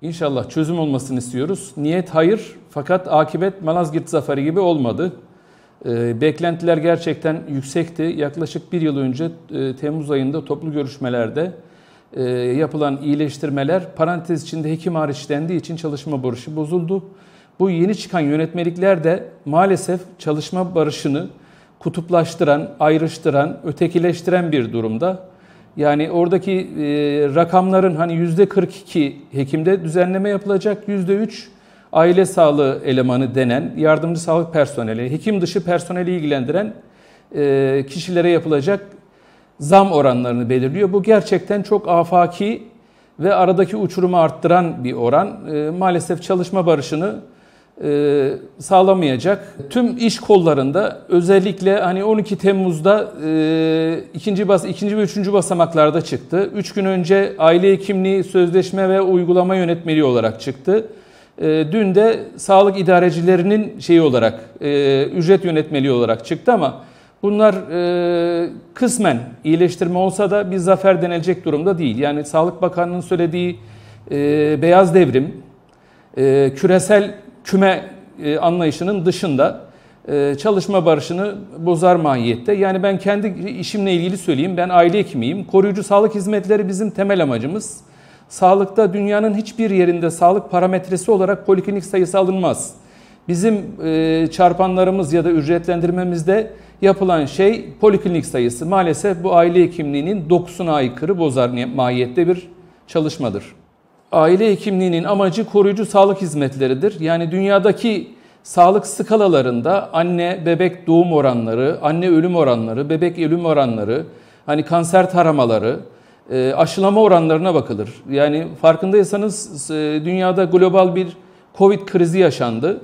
İnşallah çözüm olmasını istiyoruz. Niyet hayır fakat akıbet Malazgirt Zaferi gibi olmadı. Beklentiler gerçekten yüksekti. Yaklaşık bir yıl önce Temmuz ayında toplu görüşmelerde yapılan iyileştirmeler parantez içinde hekim hariç dendiği için çalışma barışı bozuldu. Bu yeni çıkan yönetmelikler de maalesef çalışma barışını kutuplaştıran, ayrıştıran, ötekileştiren bir durumda. Yani oradaki rakamların hani %42 hekimde düzenleme yapılacak, %3 aile sağlığı elemanı denen yardımcı sağlık personeli, hekim dışı personeli ilgilendiren kişilere yapılacak zam oranlarını belirliyor. Bu gerçekten çok afaki ve aradaki uçurumu arttıran bir oran. Maalesef çalışma barışını sağlamayacak. Tüm iş kollarında özellikle hani 12 Temmuz'da ikinci ve üçüncü basamaklarda çıktı. 3 gün önce aile hekimliği sözleşme ve uygulama yönetmeliği olarak çıktı. Dün de sağlık idarecilerinin şeyi olarak ücret yönetmeliği olarak çıktı ama bunlar kısmen iyileştirme olsa da bir zafer denilecek durumda değil. Yani Sağlık Bakanlığı'nın söylediği beyaz devrim, küresel küme anlayışının dışında çalışma barışını bozar mahiyette. Yani ben kendi işimle ilgili söyleyeyim. Ben aile hekimiyim. Koruyucu sağlık hizmetleri bizim temel amacımız. Sağlıkta dünyanın hiçbir yerinde sağlık parametresi olarak poliklinik sayısı alınmaz. Bizim çarpanlarımız ya da ücretlendirmemizde yapılan şey poliklinik sayısı. Maalesef bu aile hekimliğinin dokusuna aykırı bozar mahiyette bir çalışmadır. Aile hekimliğinin amacı koruyucu sağlık hizmetleridir. Yani dünyadaki sağlık skalalarında anne bebek doğum oranları, anne ölüm oranları, bebek ölüm oranları, hani kanser taramaları, aşılama oranlarına bakılır. Yani farkındaysanız dünyada global bir Covid krizi yaşandı.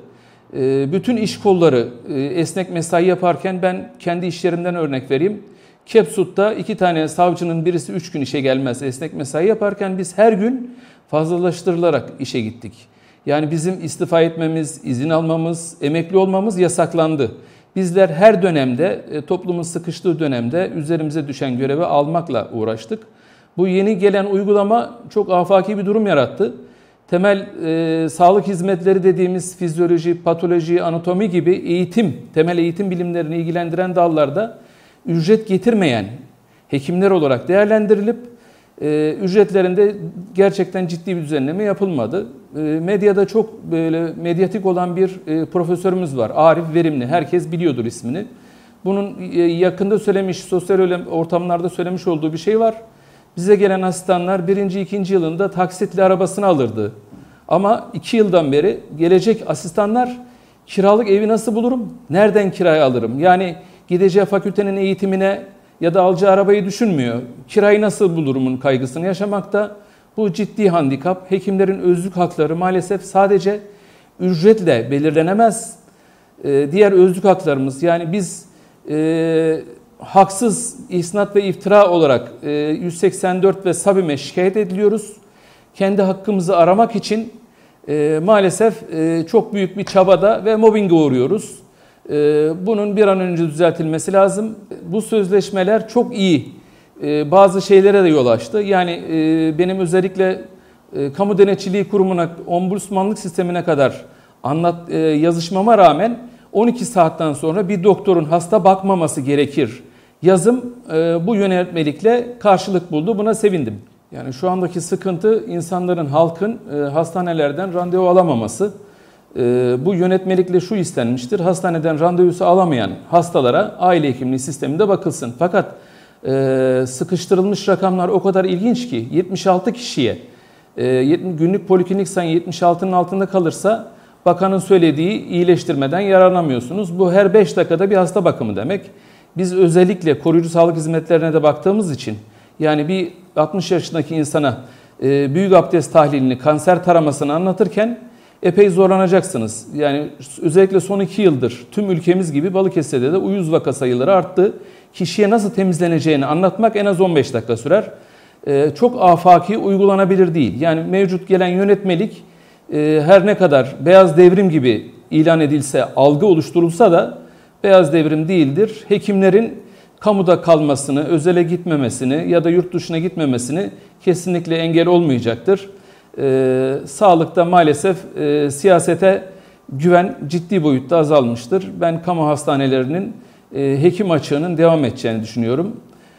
Bütün iş kolları esnek mesai yaparken ben kendi iş yerimden örnek vereyim. Kepsut'ta 2 tane savcının birisi 3 gün işe gelmez esnek mesai yaparken biz her gün fazlalaştırılarak işe gittik. Yani bizim istifa etmemiz, izin almamız, emekli olmamız yasaklandı. Bizler her dönemde, toplumun sıkıştığı dönemde üzerimize düşen görevi almakla uğraştık. Bu yeni gelen uygulama çok afaki bir durum yarattı. Temel sağlık hizmetleri dediğimiz fizyoloji, patoloji, anatomi gibi temel eğitim bilimlerini ilgilendiren dallarda ücret getirmeyen hekimler olarak değerlendirilip ücretlerinde gerçekten ciddi bir düzenleme yapılmadı. Medyada çok böyle medyatik olan bir profesörümüz var. Arif Verimli. Herkes biliyordur ismini. Bunun yakında söylemiş, sosyal ortamlarda söylemiş olduğu bir şey var. Bize gelen asistanlar 1. 2. yılında taksitli arabasını alırdı. Ama 2 yıldan beri gelecek asistanlar kiralık evi nasıl bulurum? Nereden kiraya alırım? Yani gideceği fakültenin eğitimine ya da alacağı arabayı düşünmüyor. Kirayı nasıl bulurumun kaygısını yaşamakta. Bu ciddi handikap. Hekimlerin özlük hakları maalesef sadece ücretle belirlenemez. Diğer özlük haklarımız yani biz haksız isnat ve iftira olarak 184 ve SABİM'e şikayet ediliyoruz. Kendi hakkımızı aramak için maalesef çok büyük bir çabada ve mobbinge uğruyoruz. Bunun bir an önce düzeltilmesi lazım. Bu sözleşmeler çok iyi bazı şeylere de yol açtı. Yani benim özellikle kamu denetçiliği kurumuna, ombudsmanlık sistemine kadar yazışmama rağmen 12 saatten sonra bir doktorun hasta bakmaması gerekir. Yazım bu yönetmelikle karşılık buldu. Buna sevindim. Yani şu andaki sıkıntı insanların, halkın hastanelerden randevu alamaması. Bu yönetmelikle şu istenmiştir. Hastaneden randevusu alamayan hastalara aile hekimliği sisteminde bakılsın. Fakat sıkıştırılmış rakamlar o kadar ilginç ki 76 kişiye günlük poliklinik sayı 76'nın altında kalırsa bakanın söylediği iyileştirmeden yararlanamıyorsunuz. Bu her 5 dakikada bir hasta bakımı demek. Biz özellikle koruyucu sağlık hizmetlerine de baktığımız için yani bir 60 yaşındaki insana büyük abdest tahlilini, kanser taramasını anlatırken epey zorlanacaksınız. Yani özellikle son 2 yıldır tüm ülkemiz gibi Balıkesir'de de uyuz vaka sayıları arttı. Kişiye nasıl temizleneceğini anlatmak en az 15 dakika sürer. Çok afaki, uygulanabilir değil. Yani mevcut gelen yönetmelik her ne kadar beyaz devrim gibi ilan edilse, algı oluşturulsa da beyaz devrim değildir. Hekimlerin kamuda kalmasını, özele gitmemesini ya da yurt dışına gitmemesini kesinlikle engel olmayacaktır. Sağlıkta maalesef siyasete güven ciddi boyutta azalmıştır. Ben kamu hastanelerinin hekim açığının devam edeceğini düşünüyorum.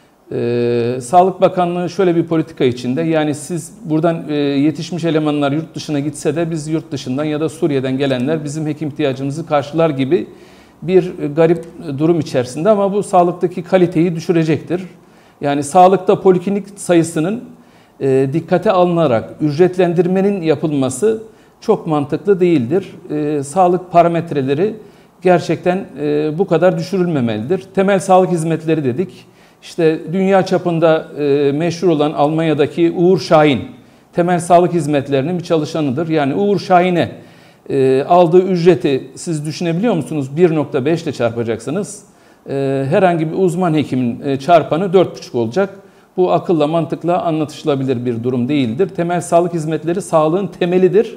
Sağlık Bakanlığı şöyle bir politika içinde, yani siz buradan yetişmiş elemanlar yurt dışına gitse de biz yurt dışından ya da Suriye'den gelenler bizim hekim ihtiyacımızı karşılar gibi bir garip durum içerisinde, ama bu sağlıktaki kaliteyi düşürecektir. Yani sağlıkta poliklinik sayısının dikkate alınarak ücretlendirmenin yapılması çok mantıklı değildir. Sağlık parametreleri gerçekten bu kadar düşürülmemelidir. Temel sağlık hizmetleri dedik. İşte dünya çapında meşhur olan Almanya'daki Uğur Şahin temel sağlık hizmetlerinin bir çalışanıdır. Yani Uğur Şahin'e aldığı ücreti siz düşünebiliyor musunuz? 1,5 ile çarpacaksınız. Herhangi bir uzman hekimin çarpanı 4,5 olacak. Bu akılla mantıkla anlatışılabilir bir durum değildir. Temel sağlık hizmetleri sağlığın temelidir.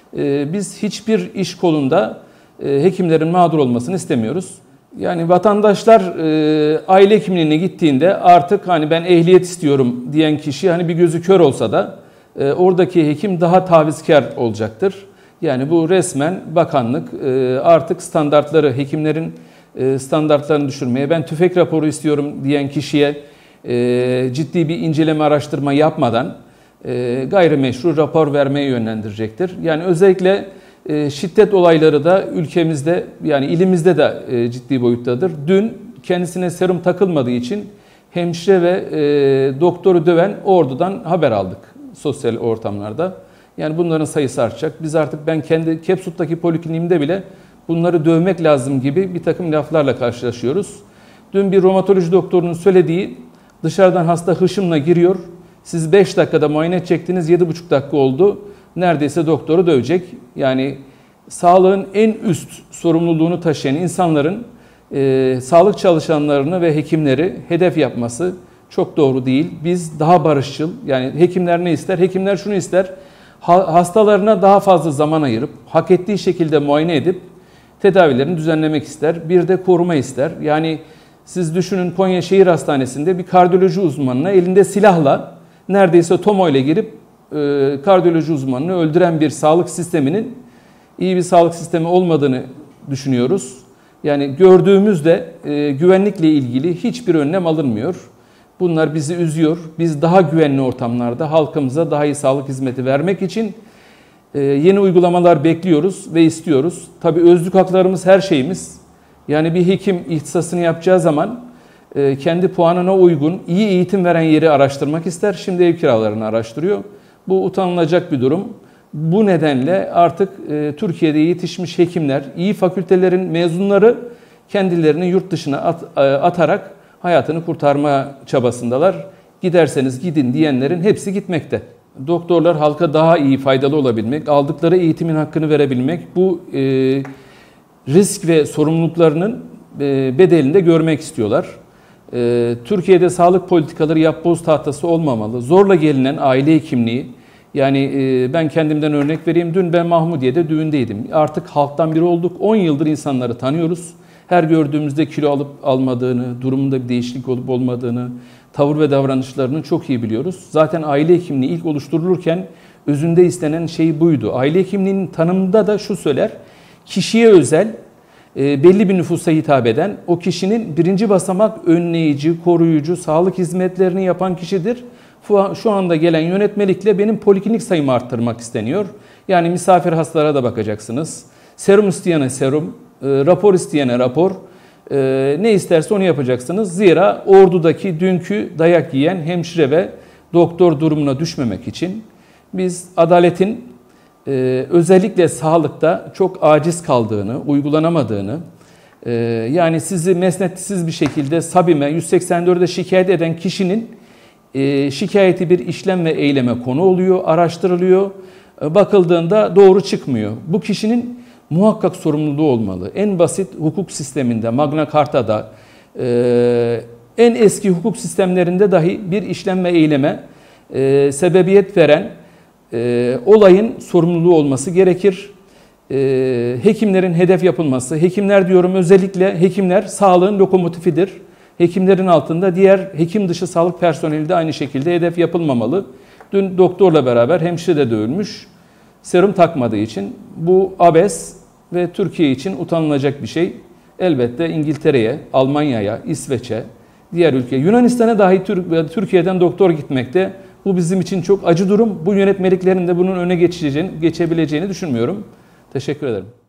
Biz hiçbir iş kolunda hekimlerin mağdur olmasını istemiyoruz. Yani vatandaşlar aile hekimliğine gittiğinde artık hani ben ehliyet istiyorum diyen kişi hani bir gözü kör olsa da oradaki hekim daha tavizkar olacaktır. Yani bu resmen bakanlık artık standartları, hekimlerin standartlarını düşürmeye, ben tüfek raporu istiyorum diyen kişiye ciddi bir inceleme araştırma yapmadan gayrimeşru rapor vermeye yönlendirecektir. Yani özellikle şiddet olayları da ülkemizde, yani ilimizde de ciddi boyuttadır. Dün kendisine serum takılmadığı için hemşire ve doktoru döven ordudan haber aldık sosyal ortamlarda. Yani bunların sayısı artacak. Biz artık, ben kendi Kepsut'taki polikliniğimde bile bunları dövmek lazım gibi bir takım laflarla karşılaşıyoruz. Dün bir romatoloji doktorunun söylediği, dışarıdan hasta hışımla giriyor. Siz 5 dakikada muayene edecektiniz, 7,5 dakika oldu. Neredeyse doktoru dövecek. Yani sağlığın en üst sorumluluğunu taşıyan insanların sağlık çalışanlarını ve hekimleri hedef yapması çok doğru değil. Biz daha barışçıl, yani hekimler ne ister? Hekimler şunu ister: hastalarına daha fazla zaman ayırıp, hak ettiği şekilde muayene edip tedavilerini düzenlemek ister. Bir de koruma ister. Yani siz düşünün, Konya Şehir Hastanesi'nde bir kardiyoloji uzmanına elinde silahla neredeyse tomo ile girip kardiyoloji uzmanını öldüren bir sağlık sisteminin iyi bir sağlık sistemi olmadığını düşünüyoruz. Yani gördüğümüzde güvenlikle ilgili hiçbir önlem alınmıyor. Bunlar bizi üzüyor. Biz daha güvenli ortamlarda halkımıza daha iyi sağlık hizmeti vermek için yeni uygulamalar bekliyoruz ve istiyoruz. Tabii özlük haklarımız her şeyimiz. Yani bir hekim ihtisasını yapacağı zaman kendi puanına uygun, iyi eğitim veren yeri araştırmak ister. Şimdi ev kiralarını araştırıyor. Bu utanılacak bir durum. Bu nedenle artık Türkiye'de yetişmiş hekimler, iyi fakültelerin mezunları kendilerini yurt dışına atarak hayatını kurtarma çabasındalar. Giderseniz gidin diyenlerin hepsi gitmekte. Doktorlar halka daha iyi, faydalı olabilmek, aldıkları eğitimin hakkını verebilmek, bu risk ve sorumluluklarının bedelini de görmek istiyorlar. Türkiye'de sağlık politikaları yapboz tahtası olmamalı. Zorla gelinen aile hekimliği, yani ben kendimden örnek vereyim. Dün ben Mahmudiye'de düğündeydim. Artık halktan biri olduk. 10 yıldır insanları tanıyoruz. Her gördüğümüzde kilo alıp almadığını, durumunda bir değişiklik olup olmadığını, tavır ve davranışlarını çok iyi biliyoruz. Zaten aile hekimliği ilk oluşturulurken özünde istenen şey buydu. Aile hekimliğinin tanımında da şu söyler: kişiye özel, belli bir nüfusa hitap eden, o kişinin birinci basamak önleyici, koruyucu, sağlık hizmetlerini yapan kişidir. Şu anda gelen yönetmelikle benim poliklinik sayımı arttırmak isteniyor. Yani misafir hastalara da bakacaksınız. Serum isteyene serum, rapor isteyene rapor. Ne isterse onu yapacaksınız. Zira ordudaki dünkü dayak yiyen hemşire ve doktor durumuna düşmemek için biz adaletin özellikle sağlıkta çok aciz kaldığını, uygulanamadığını, yani sizi mesnetsiz bir şekilde SABİM'e 184'e şikayet eden kişinin şikayeti bir işlem ve eyleme konu oluyor, araştırılıyor. Bakıldığında doğru çıkmıyor. Bu kişinin muhakkak sorumluluğu olmalı. En basit hukuk sisteminde, Magna Carta'da, en eski hukuk sistemlerinde dahi bir işlem ve eyleme sebebiyet veren olayın sorumluluğu olması gerekir. Hekimlerin hedef yapılması, hekimler diyorum, özellikle hekimler sağlığın lokomotifidir. Hekimlerin altında diğer hekim dışı sağlık personeli de aynı şekilde hedef yapılmamalı. Dün doktorla beraber hemşire de ölmüş. Serum takmadığı için. Bu abes ve Türkiye için utanılacak bir şey. Elbette İngiltere'ye, Almanya'ya, İsveç'e, diğer ülke, Yunanistan'a dahi Türkiye'den doktor gitmekte. Bu bizim için çok acı durum. Bu yönetmeliklerin de bunun öne geçebileceğini düşünmüyorum. Teşekkür ederim.